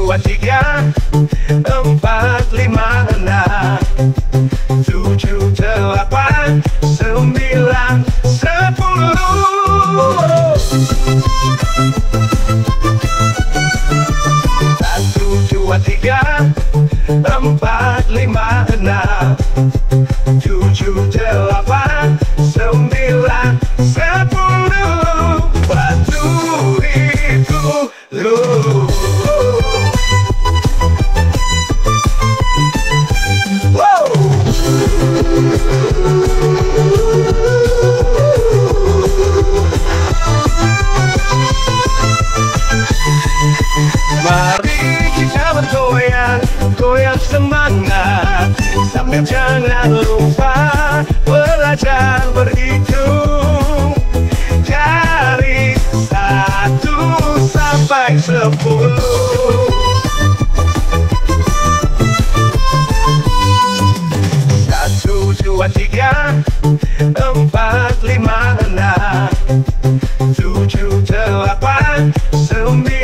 2, 3, 4, 5, 6, 7, 8, 9, 10. 1, 2, 3, 4, 5, 6, 7, 8, 9, 10. Batu itu lu. Mari kita bergoyang, goyang semangat, sambil jangan lupa belajar berhitung dari 1 sampai 10. 1, 2, 3, 4, 5, 6, 7, 8, 9.